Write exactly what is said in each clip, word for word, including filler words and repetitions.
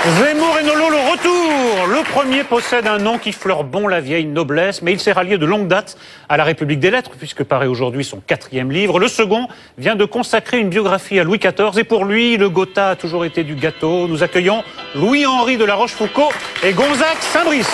Zemmour et Nolot, le retour. Le premier possède un nom qui fleure bon la vieille noblesse, mais il s'est rallié de longue date à la République des Lettres, puisque paraît aujourd'hui son quatrième livre. Le second vient de consacrer une biographie à Louis quatorze, et pour lui, le Gotha a toujours été du gâteau. Nous accueillons Louis-Henri de La Rochefoucauld et Gonzague Saint-Brice.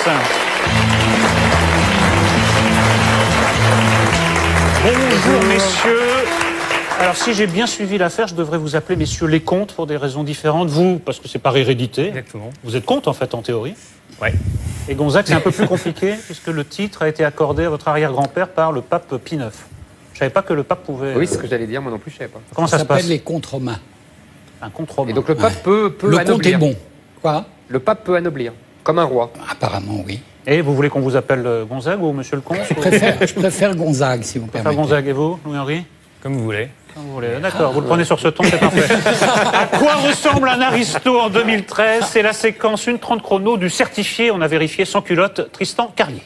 Bonjour messieurs. Alors si j'ai bien suivi l'affaire, je devrais vous appeler messieurs les comtes pour des raisons différentes. Vous, parce que c'est par hérédité. Exactement. Vous êtes comte en fait en théorie. Ouais. Et Gonzague, c'est un peu plus compliqué puisque le titre a été accordé à votre arrière-grand-père par le pape Pie neuf. Je savais pas que le pape pouvait... Oui, c'est ce que j'allais dire, moi non plus je savais pas. Comment ça, ça se passe? s'appelle les contes romains. Un conte romain. Et donc le pape Ouais. peut, peut Le anoblir. conte est bon. Quoi? Le pape peut anoblir, comme un roi. Apparemment, oui. Et vous voulez qu'on vous appelle Gonzague ou monsieur le comte? Je préfère, je préfère Gonzague, si vous Enfin, permettez. Gonzague et vous, Louis-Henri? Comme vous voulez. Comme vous voulez. D'accord, vous le prenez sur ce ton, c'est parfait. À quoi ressemble un aristo en deux mille treize? C'est la séquence une trente chrono du certifié, on a vérifié sans culotte, Tristan Carlier.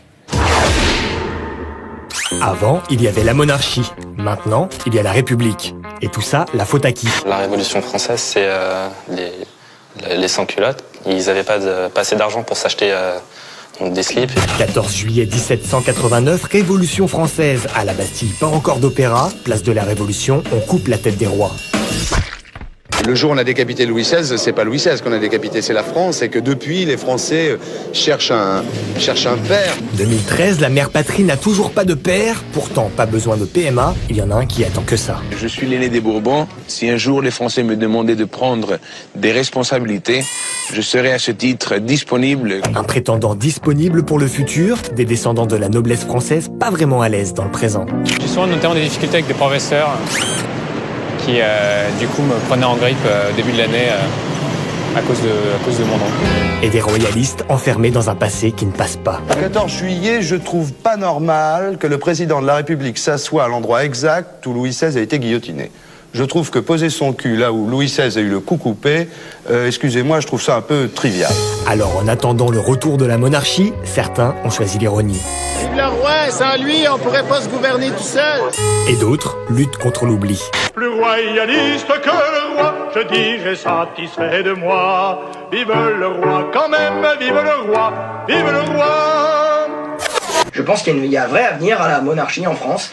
Avant, il y avait la monarchie. Maintenant, il y a la République. Et tout ça, la faute à qui? La Révolution française, c'est euh, les, les sans-culottes. Ils n'avaient pas, de, pas assez d'argent pour s'acheter euh, des slips. quatorze juillet mille sept cent quatre-vingt-neuf, Révolution française. À la Bastille, pas encore d'opéra. Place de la Révolution, on coupe la tête des rois. Le jour où on a décapité Louis seize, c'est pas Louis seize qu'on a décapité, c'est la France, et que depuis, les Français cherchent un, cherchent un père. deux mille treize, la mère patrie n'a toujours pas de père. Pourtant, pas besoin de P M A, il y en a un qui attend que ça. Je suis l'aîné des Bourbons. Si un jour les Français me demandaient de prendre des responsabilités, je serai à ce titre disponible. Un prétendant disponible pour le futur, des descendants de la noblesse française pas vraiment à l'aise dans le présent. J'ai souvent notamment des difficultés avec des professeurs qui, euh, du coup, me prenaient en grippe euh, au début de l'année euh, à cause de, à cause de mon nom. Et des royalistes enfermés dans un passé qui ne passe pas. Le quatorze juillet, je trouve pas normal que le président de la République s'assoie à l'endroit exact où Louis seize a été guillotiné. Je trouve que poser son cul là où Louis seize a eu le cou coupé, euh, excusez-moi, je trouve ça un peu trivial. Alors, en attendant le retour de la monarchie, certains ont choisi l'ironie. Vive le roi, sans lui, on pourrait pas se gouverner tout seul. Et d'autres luttent contre l'oubli. Plus royaliste que le roi, je dis j'ai satisfait de moi. Vive le roi quand même, vive le roi, vive le roi. Je pense qu'il y a un vrai avenir à la monarchie en France.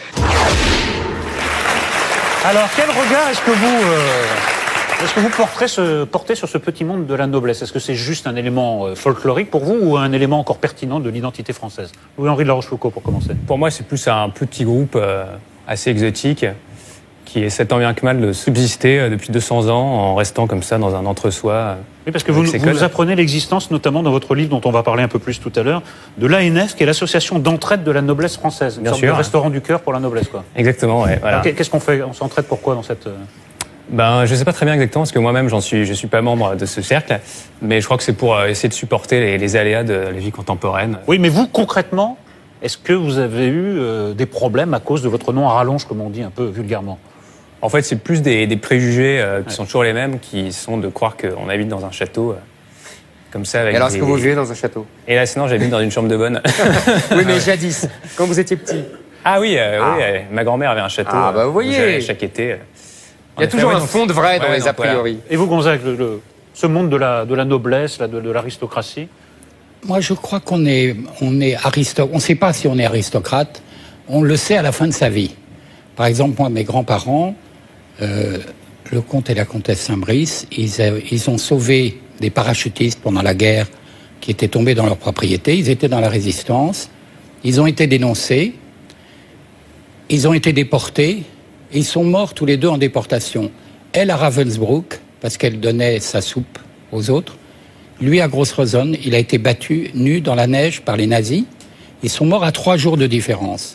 Alors, quel regard est-ce que vous, euh, est-ce que vous porterez ce, portez sur ce petit monde de la noblesse? Est-ce que c'est juste un élément euh, folklorique pour vous ou un élément encore pertinent de l'identité française? Louis-Henri de La Rochefoucauld, pour commencer. Pour moi, c'est plus un petit groupe euh, assez exotique qui essaie tant bien que mal de subsister euh, depuis deux cents ans en restant comme ça dans un entre-soi. Euh, oui, parce que vous, vous nous apprenez l'existence, notamment dans votre livre dont on va parler un peu plus tout à l'heure, de l'A N F, qui est l'association d'entraide de la noblesse française. Une bien sorte sûr. de restaurant du cœur pour la noblesse, quoi. Exactement, ouais. Voilà. Qu'est-ce qu'on fait? On s'entraide pourquoi dans cette... Ben, je sais pas très bien exactement, parce que moi-même, j'en suis, je suis pas membre de ce cercle, mais je crois que c'est pour essayer de supporter les, les aléas de la vie contemporaine. Oui, mais vous, concrètement, est-ce que vous avez eu euh, des problèmes à cause de votre nom à rallonge, comme on dit un peu vulgairement? En fait, c'est plus des, des préjugés euh, qui ouais. sont toujours les mêmes, qui sont de croire qu'on habite dans un château, euh, comme ça. Avec Et alors, des... est-ce que vous vivez dans un château? Et là, sinon, j'habite dans une chambre de bonne. Oui, mais jadis, quand vous étiez petit. Ah oui, euh, ah. oui euh, ma grand-mère avait un château. Ah, bah vous voyez. Chaque été. Euh, Il y a toujours un fond de vrai dans ouais, les donc, a priori. Voilà. Et vous, Gonzague, le, le, ce monde de la, de la noblesse, là, de, de l'aristocratie? Moi, je crois qu'on est, on est aristocrate. On ne sait pas si on est aristocrate. On le sait à la fin de sa vie. Par exemple, moi, mes grands-parents, euh, le comte et la comtesse Saint-Brice, ils, euh, ils ont sauvé des parachutistes pendant la guerre qui étaient tombés dans leur propriété. Ils étaient dans la résistance. Ils ont été dénoncés. Ils ont été déportés. Et ils sont morts tous les deux en déportation. Elle à Ravensbrück, parce qu'elle donnait sa soupe aux autres. Lui à Gross-Rosen, il a été battu nu dans la neige par les nazis. Ils sont morts à trois jours de différence.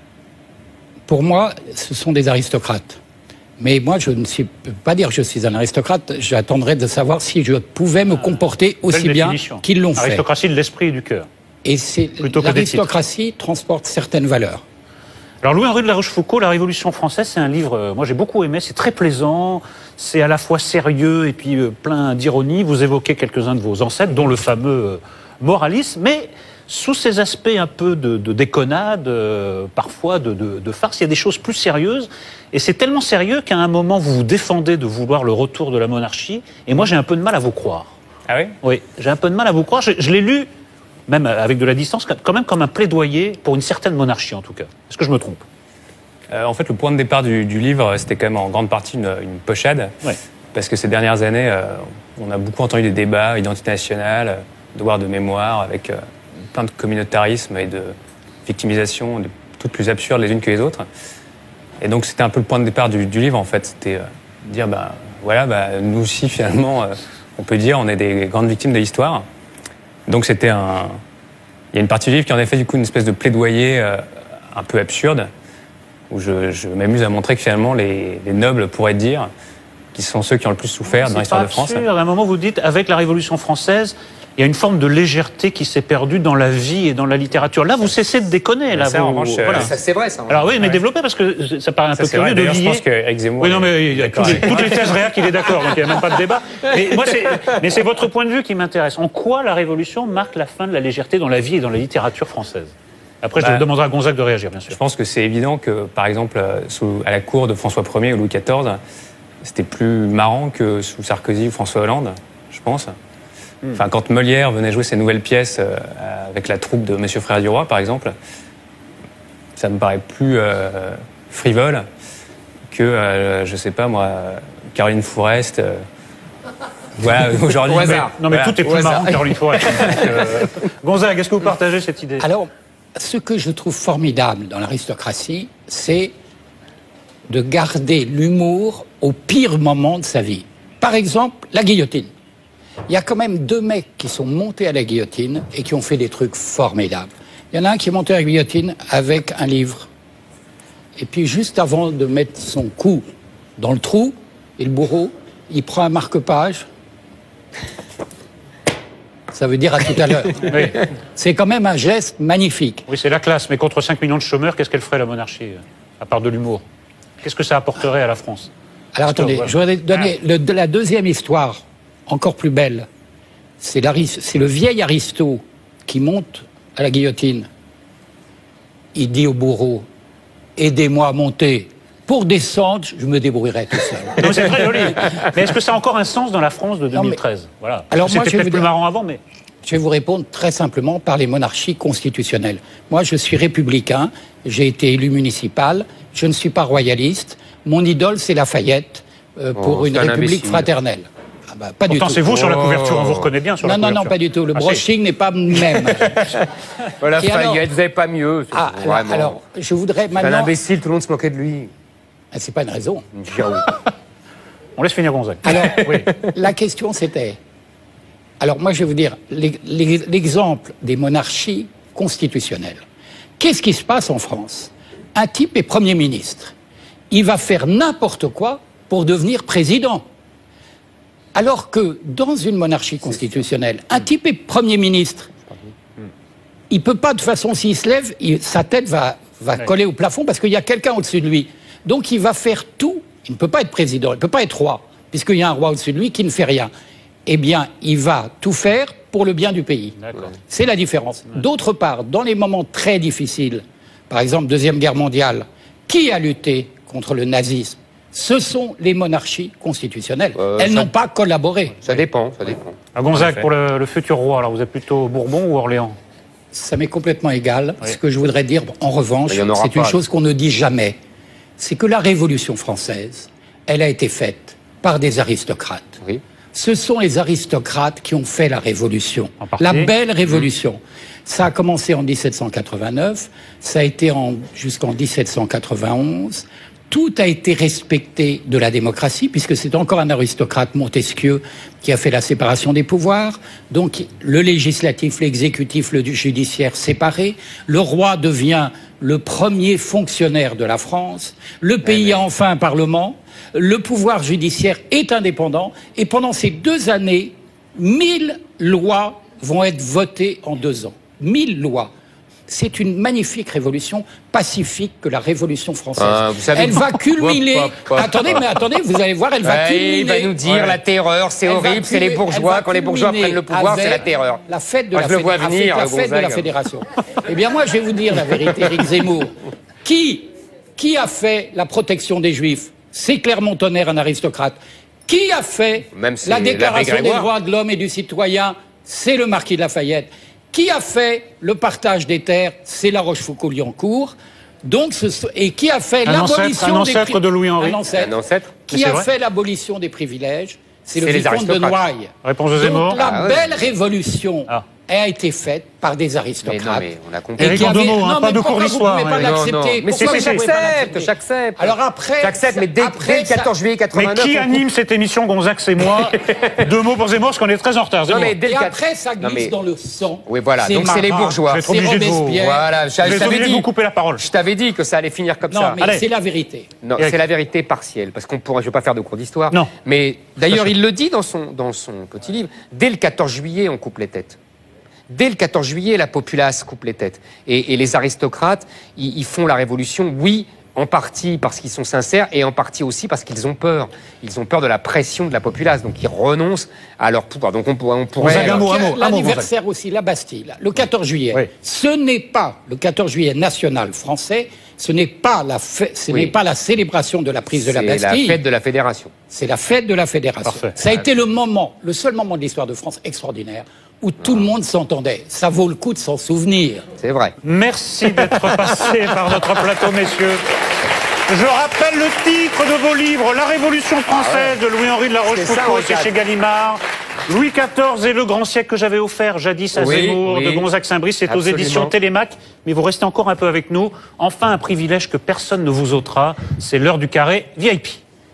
Pour moi, ce sont des aristocrates. Mais moi, je ne sais pas dire que je suis un aristocrate. J'attendrai de savoir si je pouvais me comporter aussi bien qu'ils l'ont fait. Aristocratie de l'esprit et du cœur. Et c'est l'aristocratie transporte certaines valeurs. Alors Louis-Henri de La Rochefoucauld, La Révolution française, c'est un livre, euh, moi j'ai beaucoup aimé, c'est très plaisant, c'est à la fois sérieux et puis euh, plein d'ironie. Vous évoquez quelques-uns de vos ancêtres, dont le fameux euh, moralisme, mais sous ces aspects un peu de, de déconnade, euh, parfois de, de, de farce, il y a des choses plus sérieuses. Et c'est tellement sérieux qu'à un moment, vous vous défendez de vouloir le retour de la monarchie. Et moi, j'ai un peu de mal à vous croire. Ah oui? Oui, j'ai un peu de mal à vous croire. Je, je l'ai lu, même avec de la distance, quand même comme un plaidoyer pour une certaine monarchie, en tout cas. Est-ce que je me trompe? euh, En fait, le point de départ du, du livre, c'était quand même en grande partie une, une pochade. Ouais. Parce que ces dernières années, euh, on a beaucoup entendu des débats, identité nationale, devoir de mémoire, avec euh, plein de communautarisme et de victimisation, de, toutes plus absurdes les unes que les autres. Et donc, c'était un peu le point de départ du, du livre, en fait. C'était euh, dire, ben voilà, bah, nous aussi, finalement, euh, on peut dire, on est des grandes victimes de l'histoire. Donc, c'était un... Il y a une partie du livre qui en a fait, du coup, une espèce de plaidoyer euh, un peu absurde, où je, je m'amuse à montrer que, finalement, les, les nobles pourraient dire qui sont ceux qui ont le plus souffert dans l'histoire de France. À un moment, vous dites, avec la Révolution française, il y a une forme de légèreté qui s'est perdue dans la vie et dans la littérature. Là, vous cessez de déconner. Là, ça, vous, en revanche, voilà. Ça, c'est vrai, ça. Alors oui, mais ouais. développez, parce que ça paraît un Ça, peu curieux vrai. de lier... Je pense qu'Éric Zemmour... Oui, non, mais il y a toutes les, toutes les thèses réelles qu'il est d'accord, donc il n'y a même pas de débat. Mais, moi, c'est, mais c'est votre point de vue qui m'intéresse. En quoi la Révolution marque la fin de la légèreté dans la vie et dans la littérature française? Après, je bah, demanderai à Gonzague de réagir, bien sûr. Je pense que c'est évident que, par exemple, sous, à la cour de François Ier ou Louis quatorze, c'était plus marrant que sous Sarkozy ou François Hollande, je pense. Hmm. Enfin, quand Molière venait jouer ses nouvelles pièces euh, avec la troupe de Monsieur Frère du Roi, par exemple, ça me paraît plus euh, frivole que, euh, je sais pas moi, Caroline Fourest. Euh, voilà, aujourd'hui. Mais, non, mais voilà. tout est plus marrant que Caroline Fourest. euh, Gonzague, est-ce que vous partagez cette idée? Alors, ce que je trouve formidable dans l'aristocratie, c'est de garder l'humour au pire moment de sa vie. Par exemple, la guillotine. Il y a quand même deux mecs qui sont montés à la guillotine et qui ont fait des trucs formidables. Il y en a un qui est monté à la guillotine avec un livre. Et puis, juste avant de mettre son cou dans le trou, et le bourreau, il prend un marque-page. Ça veut dire à tout à l'heure. Oui. C'est quand même un geste magnifique. Oui, c'est la classe. Mais contre cinq millions de chômeurs, qu'est-ce qu'elle ferait, la monarchie, à part de l'humour? Qu'est-ce que ça apporterait à la France? Alors attendez, voilà. je voudrais donner le, de la deuxième histoire, encore plus belle. C'est le vieil Aristo qui monte à la guillotine. Il dit au bourreau, aidez-moi à monter. Pour descendre, je me débrouillerai tout seul. Non, c'est très joli. Mais est-ce que ça a encore un sens dans la France de deux mille treize? Non, mais... Voilà. Alors moi, c'était peut-être plus marrant avant, mais... Je vais vous répondre très simplement par les monarchies constitutionnelles. Moi, je suis républicain, j'ai été élu municipal, je ne suis pas royaliste. Mon idole, c'est Lafayette, euh, pour oh, une république imbécile. fraternelle. Ah bah, pas du tout. c'est vous sur la couverture, on vous reconnaît bien sur non, la non, couverture. Non, non, pas du tout. Le ah, brushing n'est pas même. Voilà, Et alors... Lafayette, vous n'avez pas mieux. Ah, alors, vraiment. alors, je voudrais maintenant... C'est un imbécile, tout le monde se moquait de lui. Ah, c'est pas une raison. On laisse finir Gonzague. Alors, oui. La question c'était... Alors moi je vais vous dire l'exemple des monarchies constitutionnelles. Qu'est-ce qui se passe en France? Un type est Premier ministre. Il va faire n'importe quoi pour devenir président. Alors que dans une monarchie constitutionnelle, un type est Premier ministre. Il ne peut pas, de toute façon, s'il se lève, il, sa tête va, va ouais. coller au plafond parce qu'il y a quelqu'un au-dessus de lui. Donc il va faire tout. Il ne peut pas être président, il ne peut pas être roi, puisqu'il y a un roi au-dessus de lui qui ne fait rien. Eh bien, il va tout faire pour le bien du pays. C'est la différence. Ouais. D'autre part, dans les moments très difficiles, par exemple, Deuxième Guerre mondiale, qui a lutté contre le nazisme? Ce sont les monarchies constitutionnelles. Euh, Elles ça... n'ont pas collaboré. Ça dépend, ça dépend. À Gonzague, pour le, le futur roi, alors vous êtes plutôt Bourbon ou Orléans? Ça m'est complètement égal. Oui. Ce que je voudrais dire, en revanche, c'est une pas. chose qu'on ne dit jamais. C'est que la Révolution française, elle a été faite par des aristocrates. Oui. Ce sont les aristocrates qui ont fait la Révolution, la belle Révolution. Mmh. Ça a commencé en dix-sept cent quatre-vingt-neuf, ça a été jusqu'en dix-sept cent quatre-vingt-onze. Tout a été respecté de la démocratie, puisque c'est encore un aristocrate, Montesquieu, qui a fait la séparation des pouvoirs. Donc le législatif, l'exécutif, le judiciaire séparés. Le roi devient le premier fonctionnaire de la France. Le pays a enfin un parlement. Le pouvoir judiciaire est indépendant. Et pendant ces deux années, mille lois vont être votées en deux ans. Mille lois. C'est une magnifique révolution pacifique que la Révolution française. Ah, vous savez, elle va culminer... Hop, hop, hop. Attendez, mais attendez, vous allez voir, elle va ouais, culminer... Il va nous dire ouais. la terreur, c'est horrible, c'est les bourgeois. Quand les bourgeois prennent le pouvoir, c'est la terreur. La fête de, Moi, la, je le vois fédé... venir, la fête de la fédération. Eh bien, moi, je vais vous dire la vérité, Éric Zemmour. Qui, qui a fait la protection des Juifs? C'est Clermont-Tonnerre, un aristocrate. Qui a fait Même si la Déclaration l'abbé des Grégoire. droits de l'homme et du citoyen? C'est le marquis de Lafayette. Qui a fait le partage des terres? C'est La Rochefoucauld-Liancourt. Donc, ce, et qui a fait Un ancêtre, l'abolition un des ancêtre pri- de Louis-Henri. Un ancêtre. Un ancêtre. Qui Mais c'est a vrai. fait l'abolition des privilèges? C'est le C'est les vicomte de aristocrates. Noailles. Réponse de Zemmour. Donc, la Ah ouais. belle révolution Ah. a été faite par des Mais aristocrates. non, mais on a compris. Eric, qui en deux avait- mots, hein, non, pas mais de cours pourquoi d'histoire, Vous ne pouvez pas hein. Non, non. l'accepter. Mais Pourquoi c'est- vous pouvez pas j'accepte, l'accepter j'accepte. Alors après, J'accepte, mais dès, après, dès le quatorze ça- juillet Mais quatre-vingt-neuf... qui on anime cette émission, Gonzague et moi? Deux mots pour Zemmour, parce qu'on est très en retard. Non, Zemmour. mais dès Et le quatre- après, ça glisse Non, mais- dans le sang. Oui, voilà, donc c'est les Marat, bourgeois. Je vais être c'est obligé de vous- Robespierre. Voilà, je, Je je vais être t'avais obligé de dit. vous couper la parole. Je t'avais dit que ça allait finir comme Non, ça. mais Allez. c'est la vérité. Non, Eric. c'est la vérité partielle, parce qu'on pourrait, je ne vais pas faire de cours d'histoire. Non. Mais d'ailleurs, il le dit dans son, dans son petit livre. Dès le quatorze juillet, on coupe les têtes. Dès le quatorze juillet, la populace coupe les têtes. Et, et les aristocrates, ils, ils font la révolution, oui, en partie parce qu'ils sont sincères et en partie aussi parce qu'ils ont peur. Ils ont peur de la pression de la populace, donc ils renoncent à leur pouvoir. Donc on, pourrait- on pourrait... Gonzague, un mot, un mot, un mot, L'anniversaire aussi, la Bastille, le quatorze juillet. Oui. Ce n'est pas le quatorze juillet national français, ce n'est pas la, fê- ce Oui. n'est pas la célébration de la prise de la C'est la Bastille. fête de la fédération. C'est la fête de la Fédération. Parfait. Ça a été le moment, le seul moment de l'histoire de France extraordinaire où tout le monde s'entendait. Ça vaut le coup de s'en souvenir. C'est vrai. Merci d'être passé par notre plateau, messieurs. Je rappelle le titre de vos livres, La Révolution française de Louis-Henri de La C'est ça, Rochefoucauld, c'est regarde. chez Gallimard. Louis quatorze et le grand siècle que j'avais offert jadis à Oui, Zemmour oui. de Gonzague-Saint-Brice, c'est aux Absolument. éditions Télémac. Mais vous restez encore un peu avec nous. Enfin, un privilège que personne ne vous ôtera, c'est l'heure du carré V I P.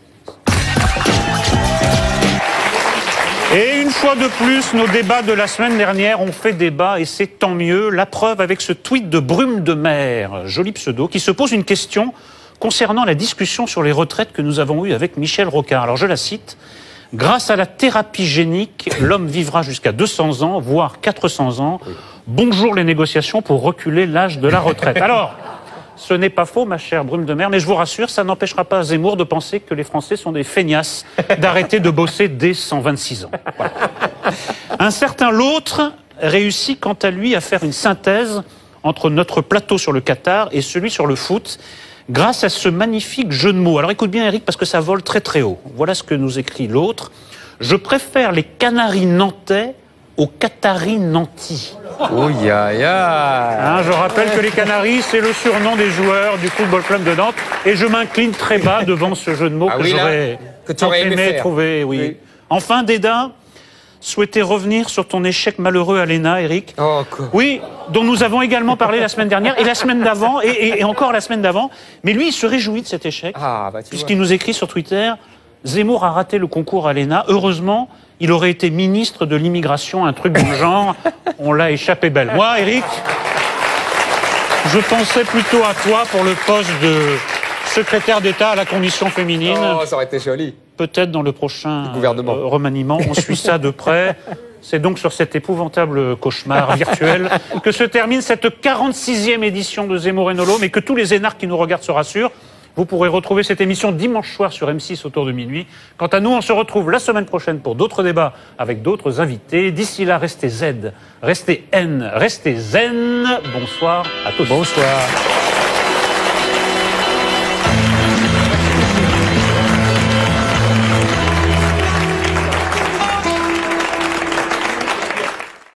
Et une fois de plus, nos débats de la semaine dernière ont fait débat et c'est tant mieux. La preuve avec ce tweet de Brume de Mer, joli pseudo, qui se pose une question concernant la discussion sur les retraites que nous avons eue avec Michel Rocard. Alors je la cite. Grâce à la thérapie génique, l'homme vivra jusqu'à deux cents ans, voire quatre cents ans. Bonjour les négociations pour reculer l'âge de la retraite. Alors, ce n'est pas faux, ma chère Brume de Mer, mais je vous rassure, ça n'empêchera pas Zemmour de penser que les Français sont des feignasses, d'arrêter de bosser dès cent vingt-six ans. Voilà. Un certain l'autre réussit quant à lui à faire une synthèse entre notre plateau sur le Qatar et celui sur le foot, grâce à ce magnifique jeu de mots. Alors écoute bien Eric, parce que ça vole très très haut. Voilà ce que nous écrit l'autre. Je préfère les Canaries nantais aux Qataris nantis. Oh, ya, ya. Hein, je rappelle que les Canaries, c'est le surnom des joueurs du Football Club de Nantes. Et je m'incline très bas devant ce jeu de mots Ah que oui, là, j'aurais que tu aurais aimé faire. trouver. Oui. Oui. Enfin, Déda, souhaitais revenir sur ton échec malheureux à l'E N A, Eric. Oh, quoi. Oui, dont nous avons également parlé la semaine dernière, et la semaine d'avant, et, et- et encore la semaine d'avant. Mais lui, il se réjouit de cet échec, Ah, bah tu vois. puisqu'il nous écrit sur Twitter, Zemmour a raté le concours à l'E N A. Heureusement, il aurait été ministre de l'immigration, un truc du genre. On l'a échappé belle. Moi, Eric, je pensais plutôt à toi pour le poste de secrétaire d'État à la condition féminine. Oh, ça aurait été joli. Peut-être dans le prochain gouvernement. euh, remaniement. On suit ça de près. C'est donc sur cet épouvantable cauchemar virtuel que se termine cette quarante-sixième édition de Zemmour et Nolo, mais que tous les énarques qui nous regardent se rassurent. Vous pourrez retrouver cette émission dimanche soir sur M six autour de minuit. Quant à nous, on se retrouve la semaine prochaine pour d'autres débats avec d'autres invités. D'ici là, restez Z, restez N, restez zen. Bonsoir à tous. Bonsoir.